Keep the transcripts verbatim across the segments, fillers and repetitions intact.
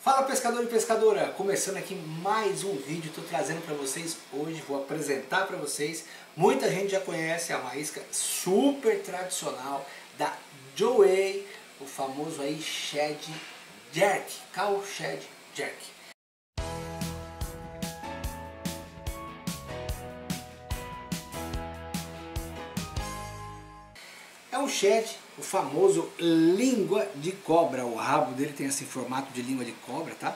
Fala pescador e pescadora, começando aqui mais um vídeo, estou trazendo para vocês hoje, vou apresentar para vocês, muita gente já conhece a uma isca super tradicional da Joey, o famoso aí Shad Jerk, Cow Shad Jerk. É um shad, o famoso língua de cobra, o rabo dele tem esse formato de língua de cobra, tá?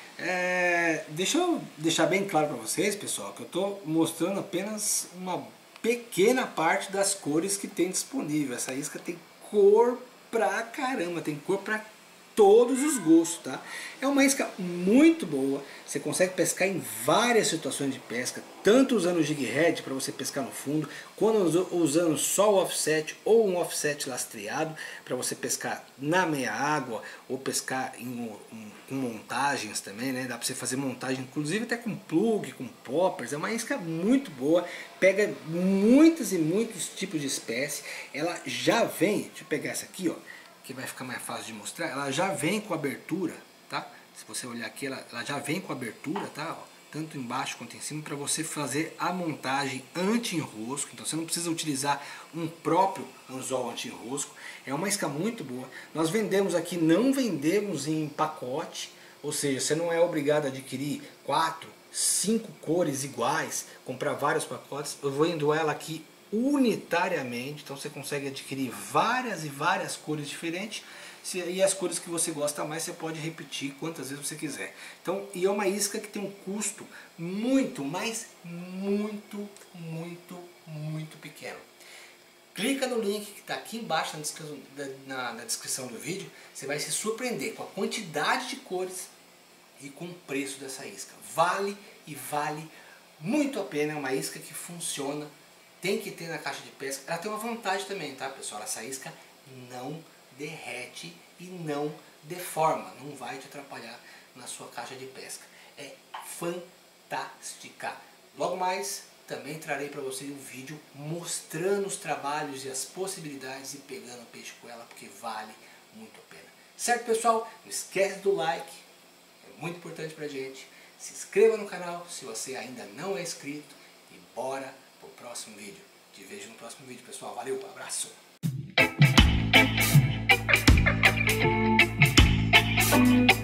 É, deixa eu deixar bem claro para vocês, pessoal, que eu estou mostrando apenas uma pequena parte das cores que tem disponível. Essa isca tem cor pra caramba, tem cor pra todos os gostos, tá? É uma isca muito boa, você consegue pescar em várias situações de pesca, tanto usando o jig head para você pescar no fundo, quanto usando só o offset ou um offset lastreado para você pescar na meia água ou pescar em, em, com montagens também, né? Dá para você fazer montagem, inclusive até com plug, com poppers. É uma isca muito boa, pega muitos e muitos tipos de espécie. Ela já vem, deixa eu pegar essa aqui, ó, que vai ficar mais fácil de mostrar. Ela já vem com abertura, tá? Se você olhar aqui, ela, ela já vem com abertura, tá? Ó, tanto embaixo quanto em cima, para você fazer a montagem anti-enrosco. Então você não precisa utilizar um próprio anzol anti-enrosco. É uma isca muito boa. Nós vendemos aqui, não vendemos em pacote, ou seja, você não é obrigado a adquirir quatro, cinco cores iguais, comprar vários pacotes. Eu vendo ela aqui unitariamente, então você consegue adquirir várias e várias cores diferentes, e as cores que você gosta mais você pode repetir quantas vezes você quiser. Então, e é uma isca que tem um custo muito, mas muito, muito, muito pequeno. Clica no link que está aqui embaixo na descrição, na, na descrição do vídeo, você vai se surpreender com a quantidade de cores e com o preço dessa isca. Vale e vale muito a pena, é uma isca que funciona. Tem que ter na caixa de pesca. Ela tem uma vantagem também, tá, pessoal? Essa isca não derrete e não deforma. Não vai te atrapalhar na sua caixa de pesca. É fantástica. Logo mais, também trarei para vocês um vídeo mostrando os trabalhos e as possibilidades de pegando peixe com ela, porque vale muito a pena. Certo, pessoal? Não esquece do like. É muito importante pra gente. Se inscreva no canal se você ainda não é inscrito. E bora pro próximo vídeo. Te vejo no próximo vídeo, pessoal. Valeu, abraço!